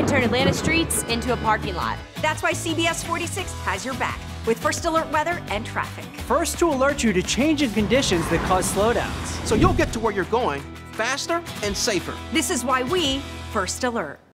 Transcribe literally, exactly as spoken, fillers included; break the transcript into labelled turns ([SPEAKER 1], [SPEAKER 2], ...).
[SPEAKER 1] can turn Atlanta streets into a parking lot.
[SPEAKER 2] That's why C B S forty-six has your back with First Alert weather and traffic.
[SPEAKER 3] First to alert you to changing conditions that cause slowdowns.
[SPEAKER 4] So you'll get to where you're going faster and safer.
[SPEAKER 2] This is why we First Alert.